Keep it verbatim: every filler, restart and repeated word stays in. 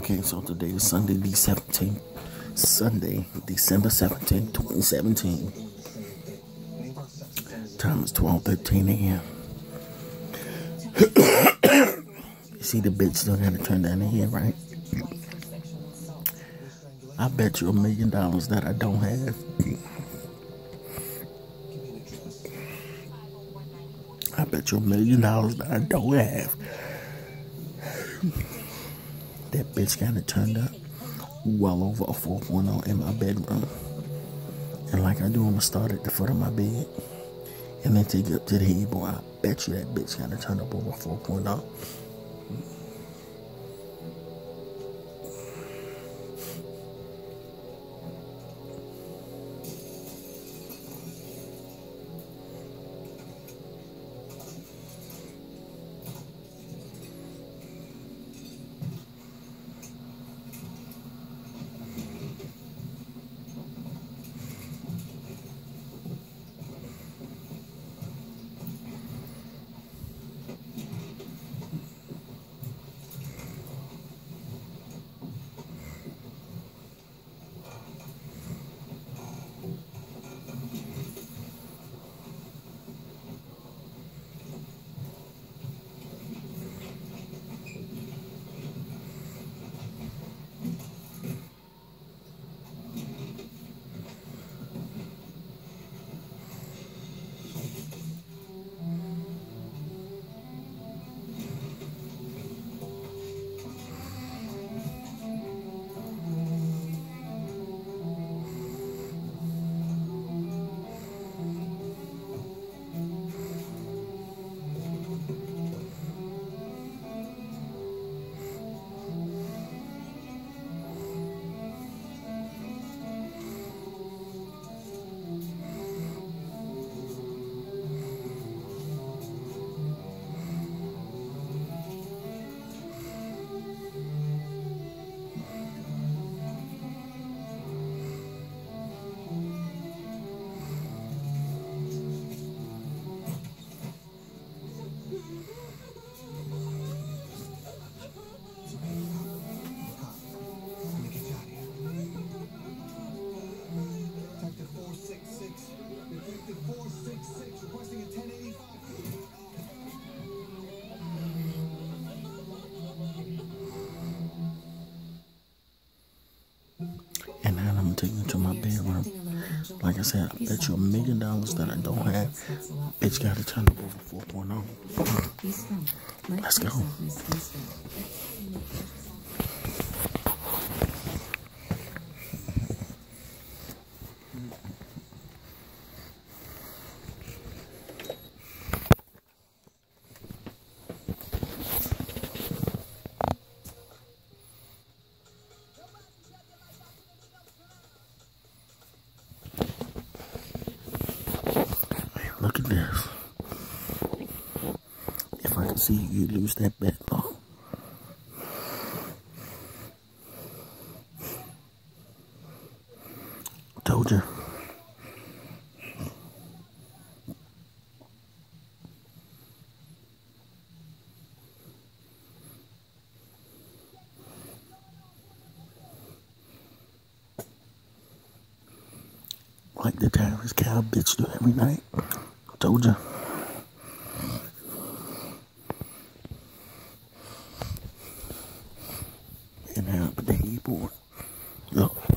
Okay, so today is Sunday, the seventeenth. Sunday, December seventeenth, twenty seventeen. Time is twelve thirteen a.m. You see the bitch still gotta turn down the head, right? I bet you a million dollars that I don't have. I bet you a million dollars that I don't have. That bitch got it turned up well over a four point oh in my bedroom. And like I do, I'm gonna start at the foot of my bed and then take it up to the headboard. I bet you that bitch got it turned up over four point oh. And now I'm taking it to my bedroom. Like I said, I bet you a million dollars that I don't have. Bitch got it turned up over four point oh. Let's go. Look at this. If I can see you lose that bet, though. Told you. Like the Tyrus Cow bitch do every night. Told you. And now I put the headboard. Look.